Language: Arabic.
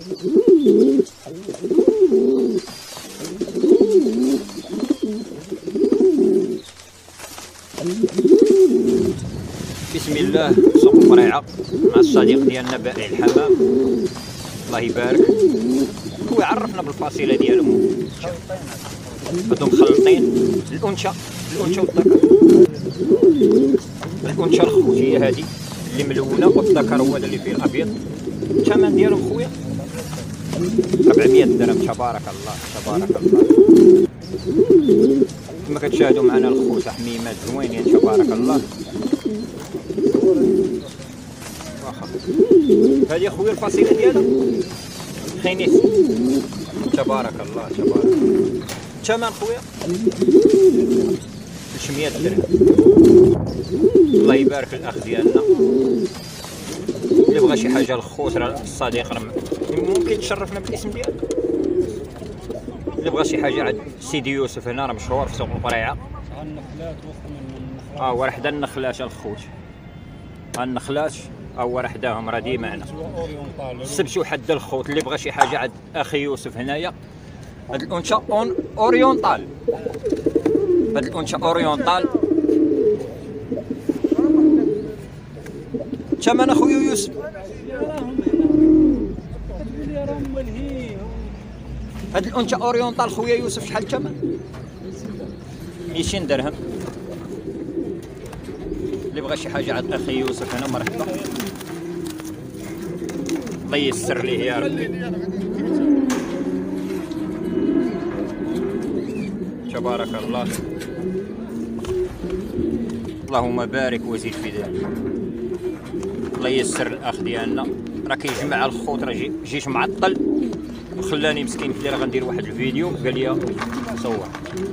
بسم الله. سوق القريعة مع الصديق ديالنا بائع الحمام، الله يبارك. هو عرفنا بالفصيلة ديالهم. هادو مخلطين الأنثى والذكر. الأنثى الخوتية هادي اللي ملونة، والذكر هو هذا اللي فيه الأبيض. الثمن ديالهم خويا 400 درهم. تبارك الله تبارك الله. كما كتشاهدوا معنا الخوت حميمات زوينين تبارك الله. واخا هذه خويا الفصيله ديالها خينيس تبارك الله تبارك الله. الثمن خويا 300 درهم. الله يبارك الاخ ديالنا. اللي بغى شي حاجه للخوت راه الصديق راه ممكن تشرفنا بالاسم ديالك. اللي بغى شي حاجه عند سيدي يوسف هنا راه مشهور في سوق القريعه. هو راه حدا النخلات الخوت. النخلات هو راه حداهم راه ديما هنا. السبت وحد الخوت. اللي بغى شي حاجه عند اخي يوسف هنايا. هاد الانثى اوريونطال. هاد الانثى اوريونطال. ثمن اخويا يوسف هاد الانثى اوريونطال خويا يوسف شحال الثمن؟ 200 درهم. اللي بغى شي حاجه عند اخي يوسف هنا مرحبا. الله ييسر ليه يا ربي. تبارك الله. اللهم بارك وزيد في ذلك. الله ييسر الاخ ديالنا راه كيجمع الخوت. راه جيت معطل وخلاني مسكين قلت لي راه غندير واحد الفيديو قال لي صور.